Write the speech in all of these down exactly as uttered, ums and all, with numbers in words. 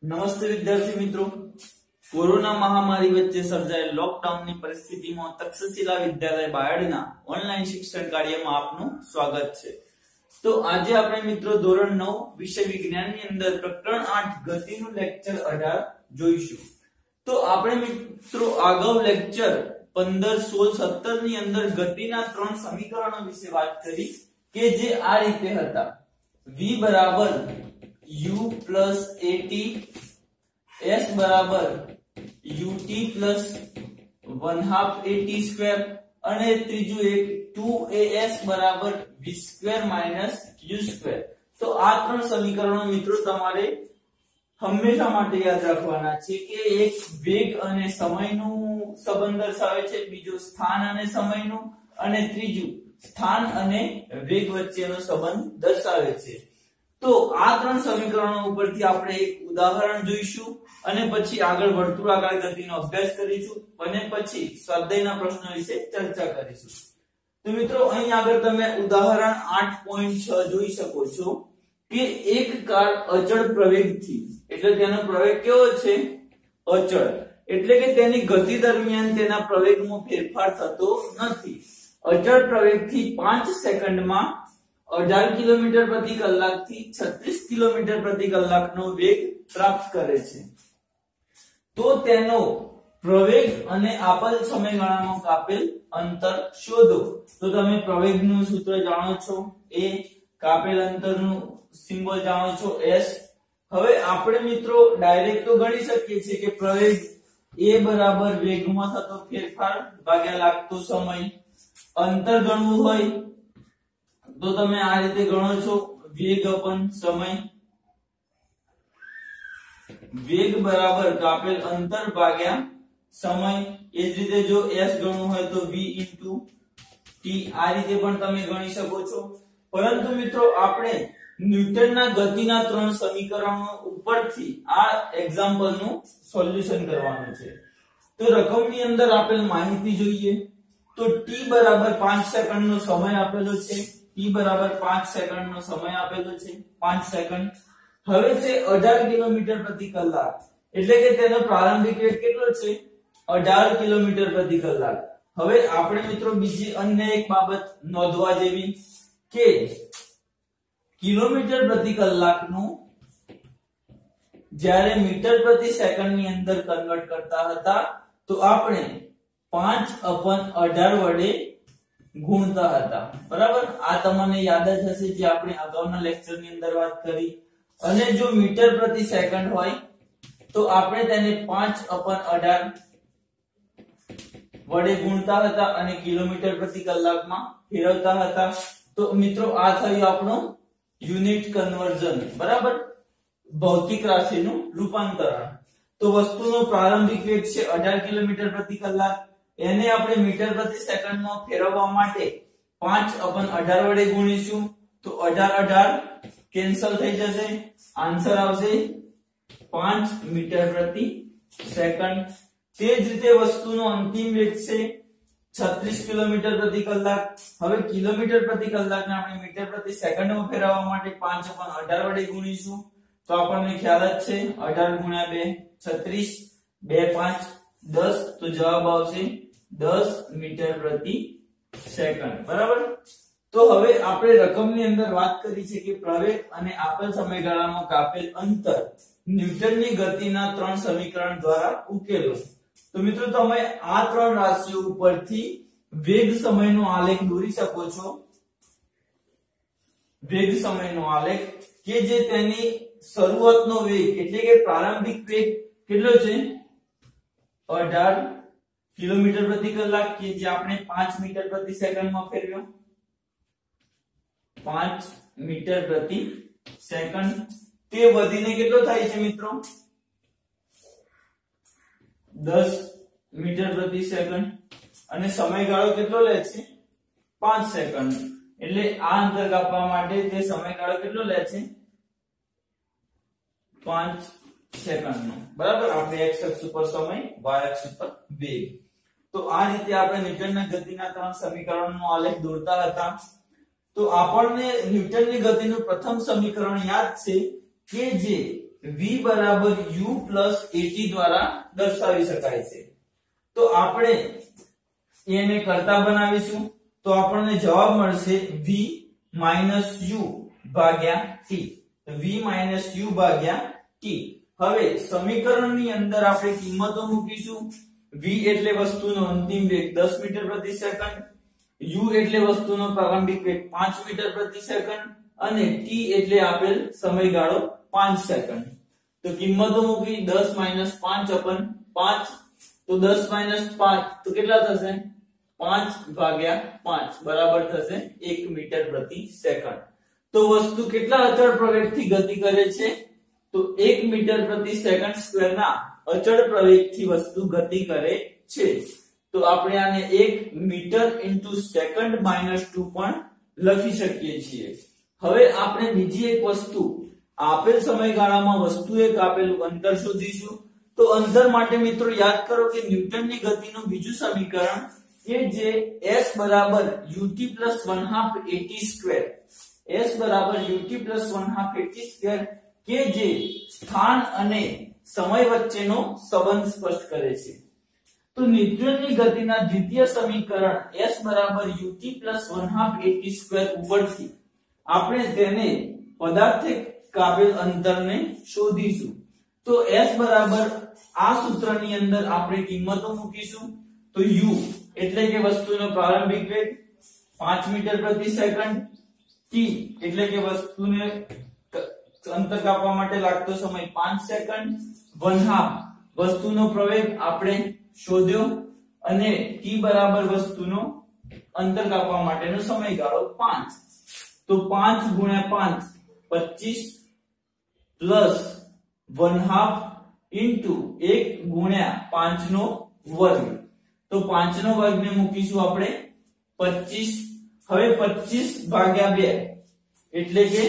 નમસ્તે વિદ્યાર્થી મિત્રો, કોરોના મહામારી વચ્ચે સર્જાયેલ લોકડાઉનની પરિસ્થિતિમાં તક્ષશિલા વિદ્યાલય બાયડના ઓનલાઈન શિક્ષણ કાર્યમાં આપનું સ્વાગત છે। તો આજે આપણે મિત્રો ધોરણ નવ વિષય વિજ્ઞાનની અંદર પ્રકરણ આઠ ગતિનું લેક્ચર અઢાર જોઈશું। તો આપણે મિત્રો આગળ લેક્ચર પંદર, સોળ, સત્તર ની અંદર ગતિના ત્રણ સમીકરણો વિશે વાત કરી કે જે આ રીતે હતા। v બરાબર u plus at, s બરાબર ut plus one half at square અને ત્રીજું એક two a s બરાબર v square minus u square। તો આ ત્રણ સમીકરણો મિત્રો તમારે હંમેશા માટે યાદ રાખવાના છે કે એક વેગ અને સમયનું સંબંધ દર્શાવે છે, બીજું સ્થાન અને સમયનું, અને ત્રીજું સ્થાન અને વેગ વચ્ચેનો સંબંધ દર્શાવે છે। તો આ ત્રણ સમીકરણો ઉપરથી આપણે એક ઉદાહરણ જોઈશું અને પછી આગળ વર્તુળાકાર ગતિનો અભ્યાસ કરીશું અને પછી સ્વાધ્યાયના પ્રશ્નો વિશે ચર્ચા કરીશું। તો મિત્રો અહીં આગળ તમે ઉદાહરણ આઠ પોઈન્ટ છ જોઈ શકો છો કે એક કાર અચળ પ્રવેગથી, એટલે તેનો પ્રવેગ કેવો છે? અચળ, એટલે કે તેની ગતિ દરમિયાન તેના પ્રવેગમાં ફેરફાર થતો નથી। અચળ પ્રવેગથી પાંચ સેકન્ડમાં અઢાર કિલોમીટર પ્રતિ કલાક થી છત્રીસ કિલોમીટર પ્રતિ કલાકનો વેગ પ્રાપ્ત કરે છે। તો તેનો પ્રવેગ અને આપેલ સમયગાળામાં કાપેલ અંતર શોધો। તો તમે પ્રવેગનું સૂત્ર જાણો છો, a, કાપેલ અંતરનું સિમ્બોલ જાણો છો, s। હવે આપણે મિત્રો ડાયરેક્ટ તો ગણી શકીએ છીએ કે પ્રવેગ a બરાબર વેગમાં થતો ફેરફાર ભાગ્યા લાગતો સમય। અંતર ગણવું હોય તો તમે આ રીતે ગણો છો, વેગ અપન સમય। વેગ બરાબર કાપેલ અંતર ભાગ્યા સમય। એ જ રીતે જો s ગણવું હોય તો v into t, આ રીતે પણ તમે ગણી શકો છો। પરંતુ મિત્રો આપણે ન્યૂટનના ગતિના ત્રણ સમીકરણો ઉપરથી આ એક્ઝામ્પલનું સોલ્યુશન કરવાનું છે। તો રકમની અંદર આપેલ માહિતી જોઈએ તો t બરાબર પાંચ સેકન્ડનો સમય આપેલો છે, t બરાબર પાંચ સેકન્ડનો સમય આપેલો છે, પાંચ સેકન્ડ। હવે તે અઢાર કિલોમીટર પ્રતિ કલાક, એટલે કે તેનો પ્રારંભિક વેગ કેટલો છે? અઢાર કિલોમીટર પ્રતિ કલાક। હવે આપણે મિત્રો બીજી અન્ય એક બાબત નોંધવા જેવી કે કિલોમીટર પ્રતિ કલાકનું જ્યારે મીટર પ્રતિ સેકન્ડની અંદર કન્વર્ટ કરતા હતા તો આપણે પાંચ અપન અઢાર વડે ગુણતા હતા, બરાબર? આ તમને યાદ જ હશે જે આપણે અગાઉના લેક્ચરની અંદર વાત કરી। અને જો મીટર પ્રતિ સેકન્ડ હોય તો આપણે તેને પાંચ અપન અઢાર વડે ગુણતા હતા અને કિલોમીટર પ્રતિ કલાકમાં ફેરવતા હતા। તો મિત્રો આ થયું આપણું યુનિટ કન્વર્ઝન, બરાબર? ભૌતિક રાશિનું રૂપાંતરણ। તો વસ્તુનો પ્રારંભિક વેગ છે અઢાર કિલોમીટર પ્રતિ કલાક, એને આપણે મીટર પ્રતિ સેકન્ડમાં ફેરવવા માટે પાંચ અપન અઢાર વડે ગુણીશું તો અઢાર અઢાર કેન્સલ થઈ જશે, આન્સર આવશે પાંચ મીટર પ્રતિ સેકન્ડ। તે જ રીતે વસ્તુનો અંતિમ વેગ છે છત્રીસ કિલોમીટર પ્રતિ કલાક। હવે કિલોમીટર પ્રતિ કલાકને આપણે મીટર પ્રતિ સેકન્ડમાં ફેરવવા માટે પાંચ અપન અઢાર વડે ગુણીશું તો આપણને ખ્યાલ જ છે અઢાર ગુણ્યા બે છત્રીસ, બે પાંચ દસ, તો જવાબ આવશે દસ મીટર પ્રતિ સેકન્ડ, બરાબર? તો હવે આપણે રકમની અંદર વાત કરી છે કે પ્રવેગ અને આપેલ સમયગાળામાં કાપેલ અંતર ન્યૂટનની ગતિના ત્રણ સમીકરણ દ્વારા ઉકેલો। તો મિત્રો તમે આ ત્રણ રાશિઓ ઉપરથી વેગ સમયનો આલેખ દોરી શકો છો। વેગ સમયનો આલેખ કે જે તેની શરૂઆતનો વેગ એટલે કે પ્રારંભિક વેગ કેટલો છે? અઢાર કિલોમીટર પ્રતિ કલાક કે જે આપણે પાંચ મીટર પ્રતિ સેકન્ડમાં ફેરવ્યો, પાંચ મીટર પ્રતિ સેકન્ડ। તે વધીને કેટલો થાય છે મિત્રો? દસ મીટર પ્રતિ સેકન્ડ અને સમયગાળો કેટલો લે છે? પાંચ સેકન્ડ। એટલે આ અંતર કાપવા માટે તે સમયગાળો કેટલો લે છે? પાંચ સેકન્ડનો, બરાબર? આપણે x અક્ષ ઉપર સમય, y અક્ષ ઉપર વેગ। તો આ રીતે આપણે ન્યૂટનના ગતિના ત્રણ સમીકરણનો આલેખ દોરતા હતા। તો આપણને ન્યૂટનની ગતિનું પ્રથમ સમીકરણ યાદ છે કે જે v બરાબર u પ્લસ at દ્વારા દર્શાવી શકાય છે। તો આપણે એને કરતા બનાવીશું તો આપણને જવાબ મળશે v માઈનસ u ભાગ્યા t। તો v માઈનસ u ભાગ્યા t। હવે સમીકરણની અંદર આપણે કિંમતો મૂકીશું। v એટલે વસ્તુનો અંતિમ વેગ દસ મીટર પ્રતિ સેકન્ડ, u એટલે વસ્તુનો પ્રારંભિક વેગ પાંચ મીટર પ્રતિ સેકન્ડ અને t એટલે આપેલ સમયગાળો પાંચ સેકન્ડ। તો કિંમતો મૂકી દસ માઈનસ પાંચ અપન પાંચ, તો દસ માઈનસ પાંચ તો કેટલા થશે? પાંચ ભાગ્યા પાંચ બરાબર થશે એક મીટર પ્રતિ સેકન્ડ। તો વસ્તુ કેટલા અચળ પ્રવેગથી ગતિ કરે છે? તો એક મીટર પ્રતિ સેકન્ડ સ્ક્વેરના અચળ પ્રવેગથી વસ્તુ ગતિ કરે છે। તો આપણે આને એક metre into second minus two પણ લખી શકીએ છીએ। હવે આપણે બીજી એક વસ્તુ આપેલ સમયગાળામાં વસ્તુએ કાપેલું અંતર શોધીશું। તો અંતર માટે મિત્રો યાદ કરો કે ન્યૂટનની ગતિનું બીજું સમીકરણ કે જે s બરાબર ut plus one half at square, s બરાબર ut plus one half at square કે જે સ્થાન અને સમય વચ્ચેનો સંબંધ સ્પષ્ટ કરે છે। તો ન્યૂટનની ગતિના દ્વિતીય સમીકરણ s બરાબર ut plus one half at square ઉપરથી આપણે તેને પદાર્થે કાપેલ અંતરને શોધીશું। તો s બરાબર આ સૂત્રની અંદર આપણે કિંમતો મૂકીશું। તો u એટલે કે વસ્તુનો પ્રારંભિક વેગ પાંચ મીટર પ્રતિ સેકન્ડ, t એટલે કે વસ્તુને અંતર કાપવા માટે લાગતો સમય પાંચ સેકન્ડ, વન હાફ વસ્તુનો પ્રવેગ આપણે શોધ્યો અને t બરાબર વસ્તુનો અંતર કાપવા માટેનો સમયગાળો પાંચ। તો પાંચ ગુણ્યા પાંચ પચીસ પ્લસ વન હાફ ઇન્ટુ એક ગુણ્યા પાંચ નો વર્ગ। તો પાંચ નો વર્ગ ને મૂકીશું આપણે પચીસ। હવે પચીસ ભાગ્યા બે એટલે કે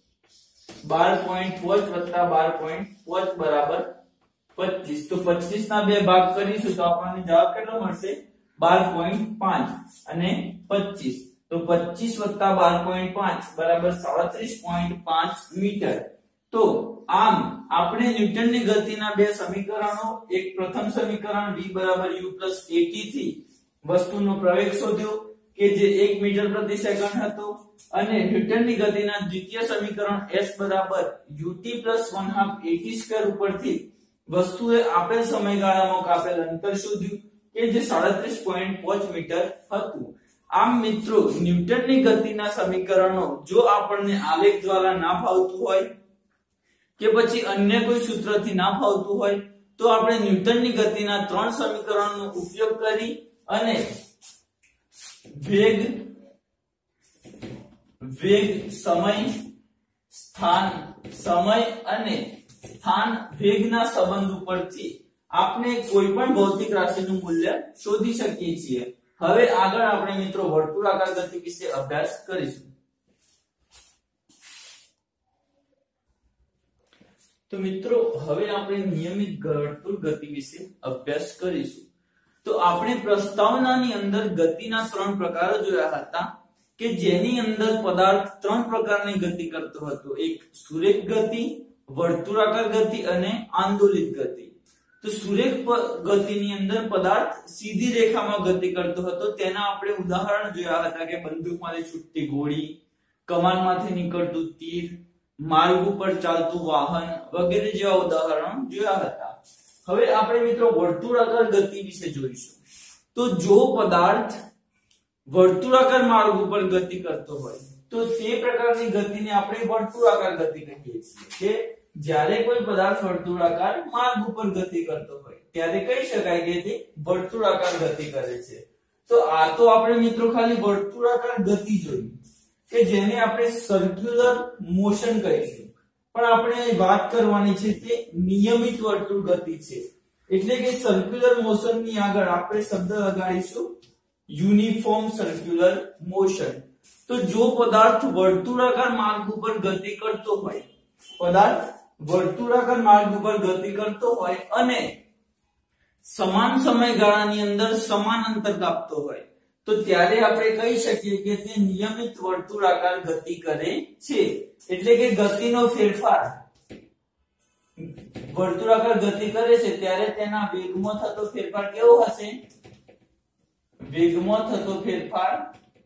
બાર પોઈન્ટ પાંચ વત્તા બાર પોઈન્ટ પાંચ બરાબર પચીસ। તો પચીસ ના બે ભાગ કરીશું તો આપણને જવાબ કેટલો મળશે? બાર પોઈન્ટ પાંચ અને પચીસ। તો પચીસ વત્તા બાર પોઈન્ટ પાંચ બરાબર સાડત્રીસ પોઈન્ટ પાંચ મીટર। તો આમ આપણે ન્યૂટનની ગતિના બે સમીકરણો, એક પ્રથમ સમીકરણ v બરાબર u પ્લસ at થી વસ્તુનો પ્રવેગ શોધ્યો કે જે એક મીટર પ્રતિ સેકન્ડ હતો અને ન્યૂટનની ગતિના દ્વિતીય સમીકરણ s બરાબર ut plus one half at square ઉપરથી વસ્તુએ આપેલ સમયગાળામાં કાપેલ અંતર શોધ્યું કે જે સાડત્રીસ પોઈન્ટ પાંચ મીટર હતું। આમ મિત્રો ન્યૂટનની ગતિના સમીકરણો જો આપણને આલેખ દ્વારા ના ફાવતું હોય કે પછી અન્ય કોઈ સૂત્રથી ના ફાવતું હોય તો આપણે ન્યૂટનની ગતિના ત્રણ સમીકરણોનો ઉપયોગ કરી અને વેગ વેગ સમય સ્થાન સમય અને સ્થાન વેગના સંબંધ ઉપરથી આપણે કોઈ પણ ભૌતિક રાશિનું મૂલ્ય શોધી શકીએ છીએ। હવે આગળ આપણે મિત્રો વર્તુળાકાર ગતિ વિશે અભ્યાસ કરીશું। તો મિત્રો હવે આપણે નિયમિત વર્તુળ ગતિ વિશે અભ્યાસ કરીશું। તો આપણે પ્રસ્તાવનાની અંદર ગતિના ત્રણ પ્રકારો જોયા હતા કે જેની અંદર પદાર્થ ત્રણ પ્રકારની ગતિ કરતો હતો, એક સુરેખ ગતિ, વર્તુળાકાર ગતિ અને આંદોલિત ગતિ। તો સુરેખ ગતિની અંદર પદાર્થ સીધી રેખામાં ગતિ કરતો હતો, તેના આપણે ઉદાહરણ જોયા હતા કે બંદૂકમાંથી છૂટતી ગોળી, કમાનમાંથી નીકળતું તીર, માર્ગ ઉપર ચાલતું વાહન વગેરે જેવા ઉદાહરણો જોયા હતા। હવે આપણે મિત્રો વર્તુળાકાર ગતિ વિશે જોઈશું। તો જો પદાર્થ વર્તુળાકાર માર્ગ ઉપર ગતિ કરતો હોય તો તે પ્રકારની ગતિને આપણે વર્તુળાકાર ગતિ કહીએ છીએ કે જ્યારે કોઈ પદાર્થ વર્તુળાકાર માર્ગ ઉપર ગતિ કરતો હોય ત્યારે કહી શકાય કે તે વર્તુળાકાર ગતિ કરે છે। તો આ તો આપણે મિત્રો ખાલી વર્તુળાકાર ગતિ જોઈ કે જેને આપણે સર્ક્યુલર મોશન કહીશું, પણ આપણે વાત કરવાની છે તે નિયમિત વર્તુળ ગતિ છે। એટલે કે સર્ક્યુલર મોશન ની આગળ આપણે શબ્દ લગાડીશું યુનિફોર્મ સર્ક્યુલર મોશન। તો જો પદાર્થ વર્તુળાકાર માર્ગ ઉપર ગતિ કરતો હોય પદાર્થ વર્તુળાકાર માર્ગ ઉપર ગતિ કરતો હોય અને સમાન સમયગાળાની અંદર સમાન અંતર કાપતો હોય તો ત્યારે આપણે કહી શકીએ કે તે નિયમિત વર્તુળાકાર ગતિ કરે છે। એટલે કે ગતિનો ફેરફાર વર્તુળાકાર ગતિ કરે છે ત્યારે તેના વેગમાં થતો ફેરફાર કેવો હશે? વેગમાં થતો ફેરફાર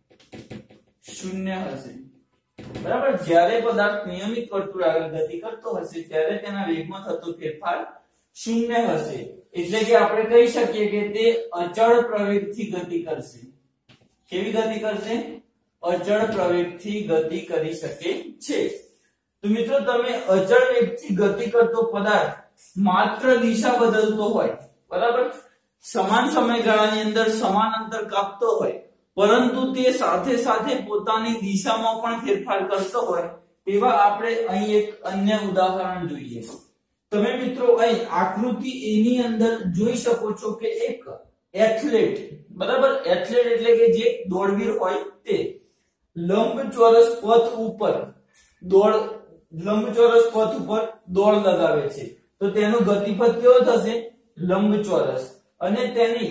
શૂન્ય હશે. બરાબર. જ્યારે પદાર્થ નિયમિત વર્તુળાકાર ગતિ કરતો હશે ત્યારે તેના વેગમાં થતો ફેરફાર શૂન્ય હશે. એટલે કે આપણે કહી શકીએ કે તે અચળ પ્રવેગથી ગતિ કરશે. કેવી ગતિ કરશે? અચળ પ્રવેગથી ગતિ કરી શકે છે. તો મિત્રો તમે અચળ વેગથી ગતિ કરતો પદાર્થ માત્ર દિશા બદલતો હોય, બરાબર, સમાન સમયગાળાની અંદર સમાન અંતર કાપતો હોય, પરંતુ તે સાથે સાથે પોતાની દિશામાં પણ ફેરફાર કરતો હોય, તેવા આપણે અહીં એક અન્ય ઉદાહરણ જોઈએ. તમે મિત્રો અહીં આકૃતિ એ ની અંદર જોઈ શકો છો કે એક એથ્લેટ, બરાબર, એથ્લેટ એટલે કે જે દોડવીર હોય તે લંબચોરસ પથ ઉપર દોડ લંબચોરસ પથ ઉપર દોડ લગાવે છે. તો તેનો ગતિપથ કેવો થશે? લંબચોરસ. અને તેની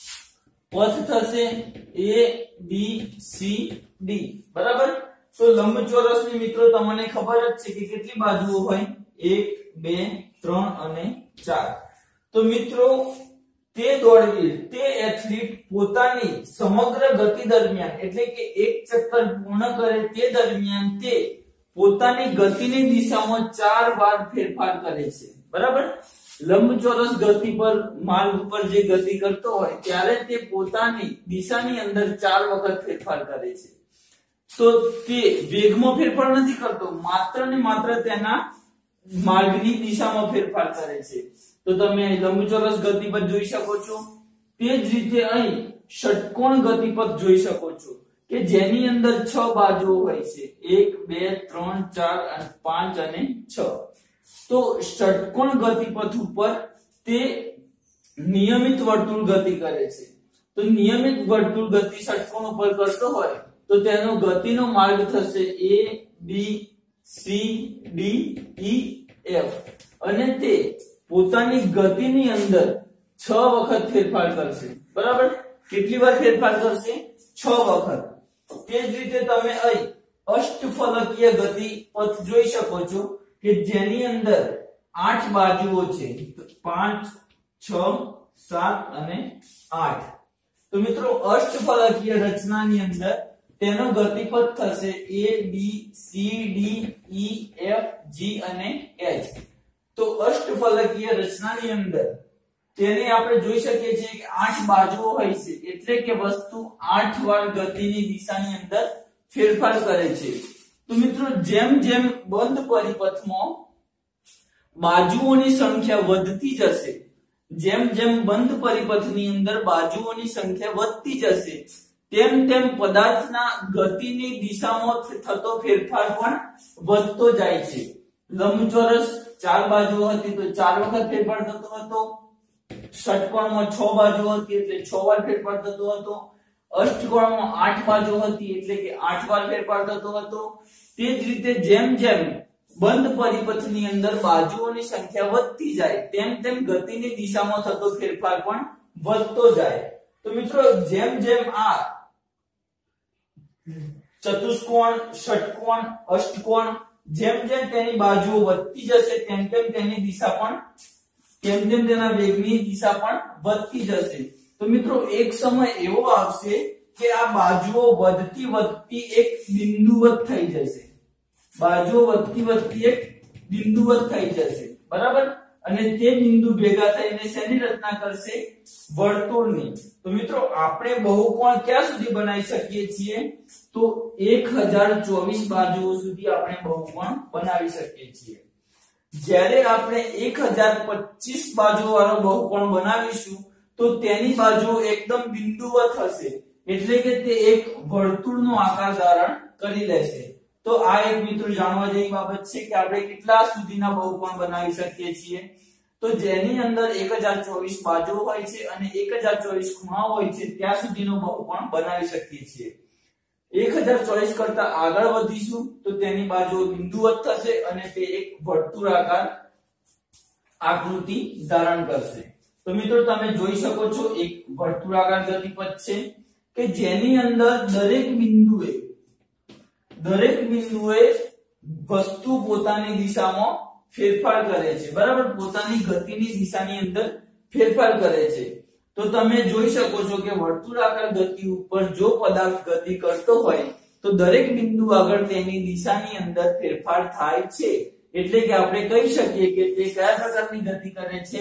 પથ થશે એ બી સી ડી, બરાબર. તો લંબચોરસની મિત્રો તમને ખબર જ છે કે કેટલી બાજુઓ હોય? એક, બે, ત્રણ અને ચાર. તો મિત્રો તે દોડવીર, તે એથ્લીટ પોતાની સમગ્ર ગતિ દરમિયાન એટલે કે એક ચક્કર પૂર્ણ કરે તે દરમિયાન તે પોતાની ગતિની દિશામાં ચાર વાર ફેરફાર કરે છે, બરાબર. લંબચોરસ ગતિ પર માર્ગ ઉપર જે ગતિ કરતો હોય ત્યારે તે પોતાની દિશાની અંદર ચાર વખત ફેરફાર કરે છે. તો તે વેગમાં ફેરફાર નથી કરતો, માત્ર ને માત્ર તેના માર્ગની દિશામાં ફેરફાર કરે છે. તો તમે લંબચોરસ ગતિપથ જોઈ શકો છો. તે જ રીતે અહીં ષટકોણ ગતિપથ જોઈ શકો છો કે જેની અંદર છ બાજુઓ હોય છે, એક, બે, ત્રણ, ચાર, પાંચ અને છ. તો ષટકોણ ગતિપથ ઉપર તે નિયમિત વર્તુળ ગતિ કરે છે. તો નિયમિત વર્તુળ ગતિ ષટકોણ ઉપર કરતો હોય તો તેનો ગતિનો માર્ગ થશે A B C D E F, અને તે પોતાની ગતિની અંદર છ વખત ફેરફાર કરશે, બરાબર. કેટલી વાર ફેરફાર કરશે? છ વખત. તે જ રીતે તમે અહીં અષ્ટફલકીય ગતિ પથ જોઈ શકો છો કે જેની અંદર આઠ બાજુઓ છે, પાંચ, છ, સાત અને આઠ. તો મિત્રો અષ્ટફલકીય રચનાની અંદર તેનો ગતિપથ થશે A B C D E F G અને એચ. તો અષ્ટફલકીય રચનાની અંદર તેને આપણે જોઈ શકીએ છીએ કે આઠ બાજુઓ હોય છે, એટલે કે વસ્તુ આઠ વાર ગતિની દિશાની અંદર ફેરફાર કરે છે. તો મિત્રો જેમ જેમ બંધ પરિપથમાં બાજુઓની સંખ્યા વધતી જશે, જેમ જેમ બંધ પરિપથની અંદર બાજુઓની સંખ્યા વધતી જશે, તેમ તેમ પદાર્થના ગતિની દિશામાં થતો ફેરફાર પણ વધતો જાય છે. લંબચોરસ ચાર બાજુઓ હતી તો ચાર વખત ફેરફાર થતો હતો. ષટકોણમાં છ બાજુઓ હતી એટલે છ વાર ફેરફાર થતો હતો. અષ્ટકોણમાં આઠ બાજુઓ હતી એટલે કે આઠ વાર ફેરફાર થતો હતો. તે જ રીતે જેમ જેમ બંધ પરિપથની અંદર બાજુઓની સંખ્યા વધતી જાય તેમ તેમ ગતિની દિશામાં થતો ફેરફાર પણ વધતો જાય. તો મિત્રો જેમ જેમ આ ચતુષ્કોણ, ષટકોણ, અષ્ટકોણ જેમ જેમ તેની બાજુઓ વધતી જશે તેમ તેમ તેની દિશા પણ તેમ તેમ તેના વેગની દિશા પણ વધતી જશે. તો મિત્રો એક સમય એવો આવશે કે આ બાજુઓ વધતી વધતી એક બિંદુવત થઈ જશે. બાજુઓ વધતી વધતી એક બિંદુવત થઈ જશે, બરાબર. અને તે બિંદુ ભેગા થઈને શેની રચના કરશે? વર્તુળની. તો મિત્રો આપણે બહુકોણ ક્યાં સુધી બનાવી શકીએ છીએ? તો એક હજાર ચોવીસ બાજુઓ સુધી આપણે બહુકોણ બનાવી શકીએ છીએ. જ્યારે આપણે એક હજાર પચીસ બાજુઓ વાળો બહુકોણ બનાવીશું તો તેની બાજુઓ એકદમ બિંદુવત હશે, એટલે કે તે એક વર્તુળનો આકાર ધારણ કરી લેશે. તો આ એક મિત્રો જાણવા જેવી બાબત છે કે આપણે કેટલા સુધીના બહુકોણ બનાવી શકીએ છીએ. તો જેની અંદર એક હજાર ચોવીસ બાજુઓ હોય છે અને એક હજાર ચોવીસ ખૂણાઓ હોય છે ત્યાં સુધીનો બહુકોણ બનાવી શકીએ છીએ. એક હજાર ચોવીસ કરતા આગળ વધીશું તો તેની બાજુઓ બિંદુવત થશે અને તે એક વર્તુળાકાર આકૃતિ ધારણ કરશે. તો મિત્રો તમે જોઈ શકો છો એક વર્તુળાકાર ગતિપથ છે કે જેની અંદર દરેક બિંદુએ દરેક બિંદુએ વસ્તુ પોતાની દિશામાં ફેરફાર કરે છે, બરાબર, પોતાની ગતિની દિશાની અંદર ફેરફાર કરે છે. તો તમે જોઈ શકો છો કે વર્તુળાકાર ગતિ ઉપર જો પદાર્થ ગતિ કરતો હોય તો દરેક બિંદુ આગળ તેની દિશાની અંદર ફેરફાર થાય છે. એટલે કે આપણે કહી શકીએ કે તે કયા પ્રકારની ગતિ કરે છે?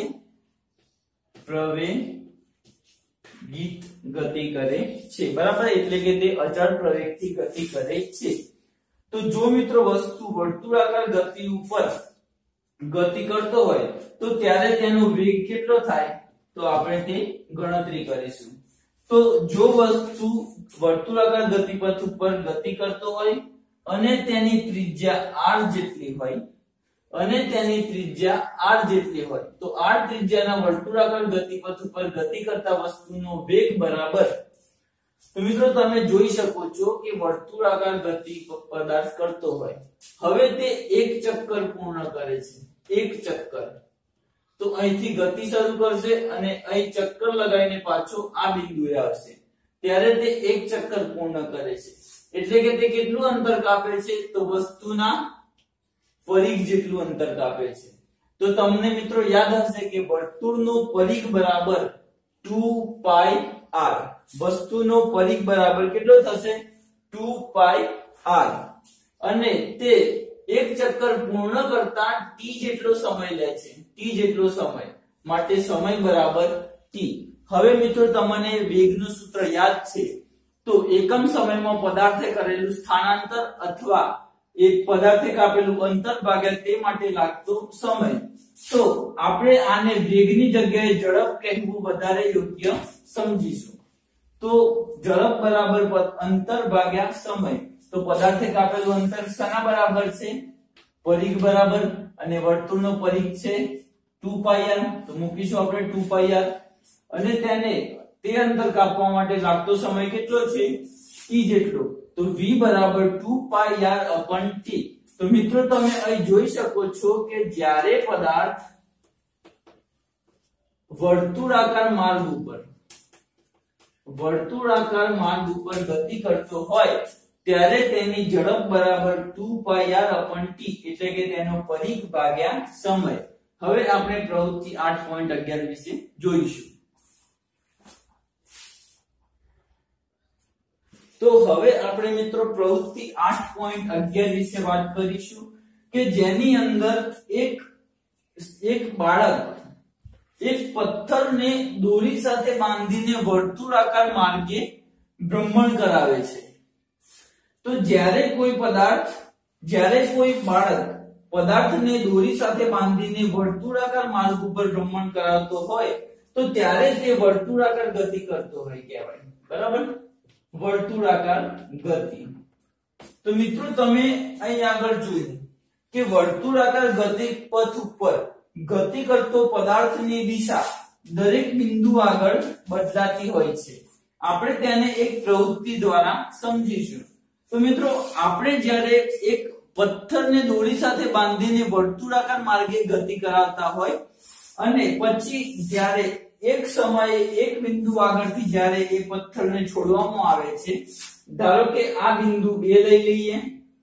પ્રવેગિત ગતિ કરે છે, બરાબર, એટલે કે તે અચળ પ્રવેગથી ગતિ કરે છે. તો જો મિત્રો વસ્તુ વર્તુળાકાર ગતિ ઉપર ગતિ કરતો હોય તો ત્યારે તેનો વેગ કેટલો થાય? તો આપણે તે ગણતરી કરીશું. તો જો વસ્તુ વર્તુળાકાર ગતિપથ ઉપર ગતિ કરતો હોય અને તેની ત્રિજ્યા r જેટલી હોય અને તેની ત્રિજ્યા r જેટલી હોય તો r ત્રિજ્યાના વર્તુળાકાર ગતિપથ ઉપર ગતિ કરતા વસ્તુનો વેગ બરાબર, તો મિત્રો તમે જોઈ શકો છો કે વર્તુળાકાર ગતિ પદાર્થ કરતો હોય, હવે તે એક ચક્કર પૂર્ણ કરે છે, એક ચક્કર. તો અહીંથી ગતિ શરૂ કરશે અને અહીં ચક્કર લગાવીને પાછો આ બિંદુએ આવશે, ત્યારે તે એક ચક્કર પૂર્ણ કરે છે. એટલે કે તે કેટલું અંતર કાપે છે? તો વસ્તુના પરિઘ જેટલું અંતર કાપે છે. તો તમને મિત્રો યાદ હશે કે વર્તુળનું પરિઘ બરાબર ટુ પાઈ આર. વસ્તુનો પરિઘ બરાબર કેટલો થશે? Two pi r. અને તે એક ચક્કર પૂર્ણ કરતા t જેટલો સમય લે છે, t જેટલો સમય, માટે સમય બરાબર t. હવે મિત્રો તમને વેગનું સૂત્ર યાદ છે, તો એકમ સમયમાં પદાર્થે કરેલું સ્થાનાંતર અથવા એક પદાર્થે કાપેલું અંતર ભાગ્યા તે માટે લાગતો સમય. તો આપણે આને વેગની જગ્યાએ ઝડપ કહેવું વધારે યોગ્ય સમજીશું. તો ઝડપ બરાબર અંતર ભાગ્યા સમય. તો પદાર્થે કાપેલું અંતર શાના બરાબર છે? પરિઘ બરાબર, અને વર્તુળનો પરિઘ છે ટુ પાઈ આર. તો મૂકીશું આપણે ટુ પાઈ આર. અને તેને તે અંતર કાપવા માટે લાગતો સમય કેટલો છે? t જેટલો. તો v બરાબર two pi r upon t. તો મિત્રો તમે અહીં જોઈ શકો છો કે જ્યારે પદાર્થ વર્તુળાકાર માર્ગ ઉપર વર્તુળાકાર માર્ગ ઉપર ગતિ કરતો હોય ત્યારે તેની ઝડપ બરાબર two pi r upon t, એટલે કે તેનો પરિઘ ભાગ્યા સમય. હવે આપણે પ્રવૃત્તિ આઠ પોઈન્ટ અગિયાર વિશે જોઈશું. તો હવે આપણે મિત્રો પ્રવૃત્તિ આઠ પોઈન્ટ અગિયાર વિશે વાત કરીશું કે જેની અંદર એક એક બાળક એક પથ્થરને દોરી સાથે બાંધીને વર્તુળાકાર માર્ગે ભ્રમણ કરાવે છે. તો જ્યારે કોઈ પદાર્થ જ્યારે કોઈ બાળક પદાર્થને દોરી સાથે બાંધીને વર્તુળાકાર માર્ગ ઉપર ભ્રમણ કરાવતો હોય તો ત્યારે તે વર્તુળાકાર ગતિ કરતો હોય કહેવાય, બરાબર, વર્તુળાકાર ગતિ. તો મિત્રો તમે અહીં આગળ જોયું કે વર્તુળાકાર ગતિ પથ ઉપર ગતિ કરતો પદાર્થની દિશા દરેક બિંદુ આગળ બદલાતી હોય છે. આપણે તેને એક પ્રવૃત્તિ દ્વારા સમજીશું. તો મિત્રો આપણે જ્યારે એક પથ્થરને દોરી સાથે બાંધીને વર્તુળાકાર માર્ગે ગતિ કરાવતા હોય અને પછી જ્યારે એક સમયે એક બિંદુ આગળથી જ્યારે એ પથ્થરને છોડવામાં આવે છે, ધારો કે આ બિંદુ બે લઈ લઈએ,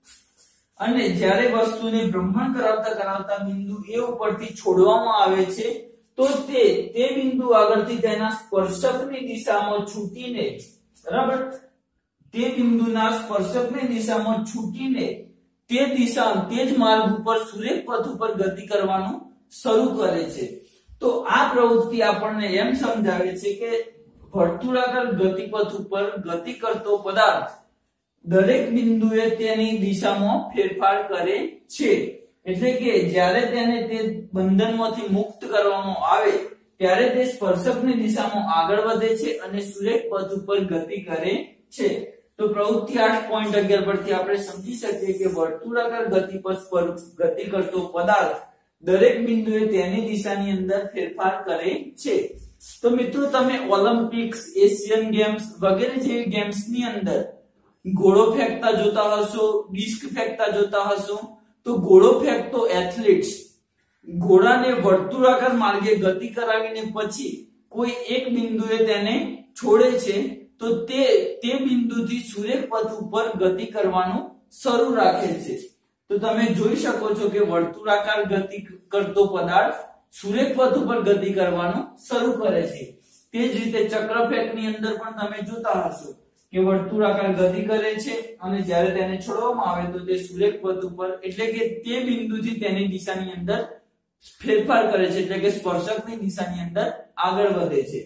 અને જ્યારે વસ્તુને ભ્રમણ કરાવતા કરાવતા બિંદુ એ ઉપરથી છોડવામાં આવે છે તો તે તે બિંદુ આગળથી તેના સ્પર્શકની દિશામાં છૂટીને, બરાબર, તે બિંદુના સ્પર્શકની દિશામાં છૂટીને તે દિશા તે જ માર્ગ ઉપર સુરેખ પથ ઉપર ગતિ કરવાનું શરૂ કરે છે. તો આ પ્રવૃત્તિ આપણને એમ સમજાવે છે કે વર્તુળાકાર ગતિપથ ઉપર ગતિ કરતો પદાર્થ દરેક બિંદુએ તેની દિશામાં ફેરફાર કરે છે. એટલે કે જ્યારે તેને તે બંધનમાંથી મુક્ત કરવામાં આવે ત્યારે તે સ્પર્શકની દિશામાં આગળ વધે છે અને સુરેખ પથ ઉપર ગતિ કરે છે. તો પ્રવૃત્તિ આઠ પોઈન્ટ અગિયાર પરથી આપણે સમજી શકીએ કે વર્તુળાકાર ગતિપથ પર ગતિ કરતો પદાર્થ દરેક બિંદુએ તેની દિશાની અંદર ફેરફાર કરે છે. તો મિત્રો તમે ઓલિમ્પિક્સ, એશિયન ગેમ્સ વગેરે જેવી ગેમ્સની અંદર ઘોડો ફેંકતા જોતા હશો, ડિસ્ક ફેંકતા જોતા હશો. તો ઘોડો ફેંકતો એથ્લેટ્સ ઘોડાને વર્તુળાકાર માર્ગે ગતિ કરાવીને પછી કોઈ એક બિંદુએ તેને છોડે છે તો તે તે બિંદુથી સુરેખ પથ ઉપર ગતિ કરવાનું શરૂ રાખે છે. તો તમે જોઈ શકો છો કે વર્તુળાકાર ગતિ કરતો પદાર્થ સુરેખ પથ ઉપર ગતિ કરવાનું શરૂ કરે છે। તે જ રીતે ચક્રફેકની અંદર પણ તમે જોતા હશો કે વર્તુળાકાર ગતિ કરે છે અને જ્યારે તેને છોડવામાં આવે તો તે સુરેખ પથ ઉપર એટલે કે તે બિંદુથી તેની દિશાની અંદર ફેરફાર કરે છે એટલે કે સ્પર્શકની દિશાની અંદર આગળ વધે છે।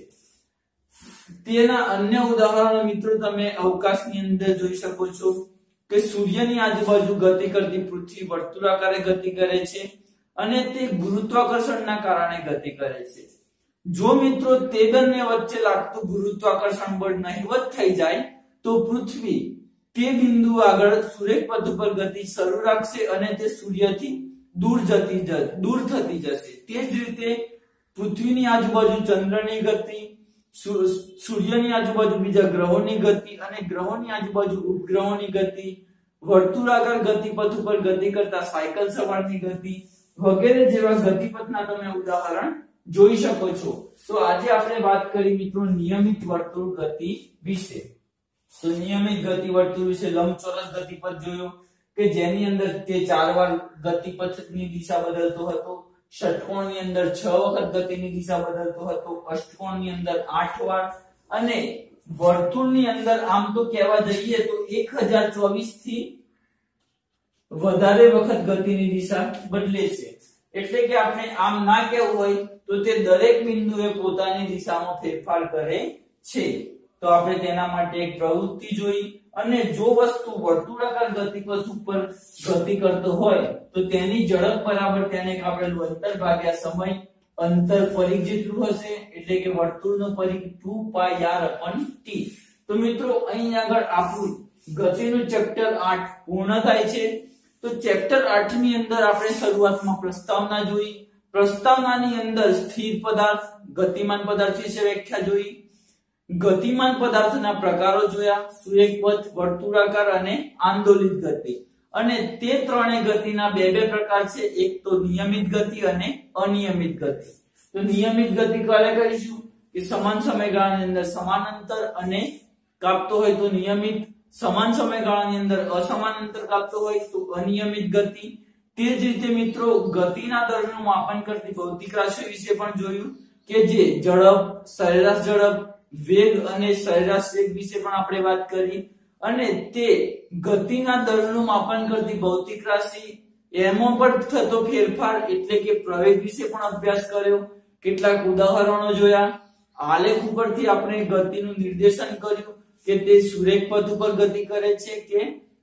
તેના અન્ય ઉદાહરણો મિત્રો તમે અવકાશની અંદર જોઈ શકો છો કે સૂર્યની આજુબાજુ ગતિ કરતી પૃથ્વી વર્તુળાકારે ગતિ કરે છે અને તે ગુરુત્વાકર્ષણના કારણે ગતિ કરે છે। જો મિત્રો તે બંને વચ્ચે લાગતું ગુરુત્વાકર્ષણ બળ નહિવત થઈ જાય તો પૃથ્વી તે બિંદુ આગળ સુરેખ પથ ઉપર ગતિ શરૂ રાખશે અને તે સૂર્યથી દૂર જતી દૂર થતી જશે। તે જ રીતે પૃથ્વીની આજુબાજુ ચંદ્રની ગતિ, સૂર્યની આજુબાજુ બીજા ગ્રહોની ગતિ અને ગ્રહોની આજુબાજુ ઉપગ્રહોની ગતિ, વર્તુળાકાર ગતિપથ ઉપર ગતિ કરતા સાયકલ સવારની ગતિ વગેરે જેવા ગતિપથના તમે ઉદાહરણ જોઈ શકો છો। તો આજે આપણે વાત કરી મિત્રો નિયમિત વર્તુળ ગતિ વિશે। તો નિયમિત ગતિ વર્તુળ વિશે લંબચોરસ ગતિપથ જોયો કે જેની અંદર તે ચાર વાર ગતિપથની દિશા બદલતો હતો, ષટકોણની અંદર છ વખત ગતિની દિશા બદલતો હતો, અષ્ટકોણની અંદર આઠ વાર અને વર્તુળની અંદર આમ તો કહેવા જઈએ તો એક હજાર ચોવીસ થી વધારે વખત ગતિની દિશા બદલે છે। એટલે કે આપણે આમ ના કહેવું હોય તો તે દરેક બિંદુએ પોતાની દિશામાં ફેરફાર કરે છે। તો આપણે તેના માટે એક પ્રવૃત્તિ જોઈ અને જો વસ્તુ વર્તુળાકાર ગતિપથ ઉપર ગતિ કરતો હોય તો તેની ઝડપ બરાબર તેને કાપેલું અંતર ભાગ્યા સમય, અંતર પરિઘ જેટલું હશે એટલે કે વર્તુળનો પરિઘ two pi r upon t. તો મિત્રો અહીં આગળ આપણું ગતિનું ચેપ્ટર આઠ પૂર્ણ થાય છે। તો ચેપ્ટર આઠ ની અંદર આપણે શરૂઆતમાં પ્રસ્તાવના જોઈ, પ્રસ્તાવનાની અંદર સ્થિર પદાર્થ, ગતિમાન પદાર્થ વિશે વ્યાખ્યા જોઈ, ગતિમાન પદાર્થના પ્રકારો જોયા, સુરેખ પથ, વર્તુળાકાર અને આંદોલિત ગતિ। અને તે ત્રણેય ગતિના બે બે પ્રકાર છે, એક તો નિયમિત ગતિ અને અનિયમિત ગતિ। તો નિયમિત ગતિ ક્યારે કરીશું કે સમાન સમયગાળાની અંદર સમાન અંતર અને કાપતો હોય તો નિયમિત, સમાન સમયગાળાની અંદર અસમાન અંતર કાપતો હોય તો અનિયમિત ગતિ। તે જ રીતે મિત્રો ગતિના દરનું માપન કરતી ભૌતિક રાશિ વિશે પણ જોયું કે જે ઝડપ, સરેરાશ ઝડપ, વેગ અને સરેરાશ વેગ વિશે પણ આપણે વાત કરી અને તે ગતિના દરનું માપન કરતી ભૌતિક રાશિ એમાં પણ થતો ફેરફાર એટલે કે પ્રવેગ વિશે પણ અભ્યાસ કર્યો, કેટલાક ઉદાહરણો જોયા, આલેખ ઉપરથી આપણે ગતિનું નિર્દેશન કર્યું કે તે સુરેખ પથ ઉપર ગતિ કરે છે કે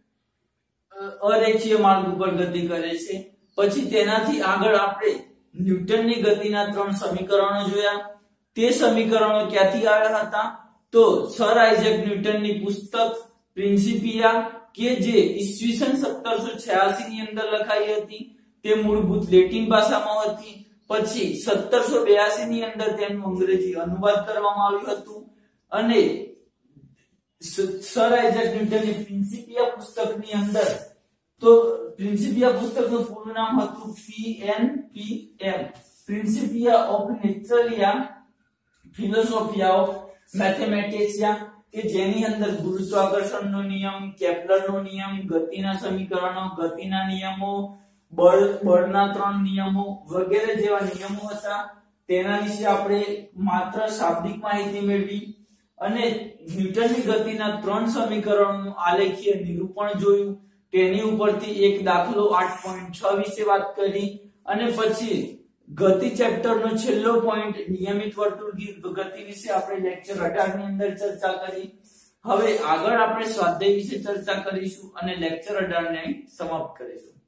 અરેખીય માર્ગ ઉપર ગતિ કરે છે। પછી તેનાથી આગળ આપણે ન્યૂટનની ગતિના ત્રણ સમીકરણો જોયા। તે સમીકરણો ક્યાંથી આવ્યા હતા તો સર આઇઝેક ન્યૂટનની પુસ્તક પ્રિન્સિપિયા કે જે ઈસવીસન સત્તરસો છ્યાસી ની અંદર લખાઈ હતી, તે મૂળભૂત લેટિન ભાષામાં હતી। પછી સત્તરસો બ્યાસી ની અંદર તેનું અંગ્રેજી અનુવાદ કરવામાં આવ્યું હતું અને સર આઇઝેક ન્યૂટનની પ્રિન્સિપિયા પુસ્તકની અંદર તો પ્રિન્સિપિયા પુસ્તકનું પૂરું નામ હતું P N P M, principia of naturalia philosophia of mathematicsia, કે જેની અંદર ગુરુત્વાકર્ષણનો નિયમ, કેપ્લરનો નિયમ, ગતિના સમીકરણો, ગતિના નિયમો, બળ બળના ત્રણ નિયમો વગેરે જેવા નિયમો હતા। તેના વિશે આપણે માત્ર શાબ્દિક માહિતી મેળવી અને ન્યૂટનની ગતિના ત્રણ સમીકરણોનું આલેખીય નિરૂપણ જોયું। તેની ઉપરથી એક દાખલો આઠ પોઈન્ટ છ વિશે વાત કરી અને પછી ગતિ ચેપ્ટરનો છેલ્લો પોઈન્ટ નિયમિત વર્તુળ ગતિ વિશે આપણે લેક્ચર અઢાર ની અંદર ચર્ચા કરી। હવે આગળ આપણે સ્વાધ્યાય વિશે ચર્ચા કરીશું અને લેક્ચર અઢાર ને સમાપ્ત કરીશું।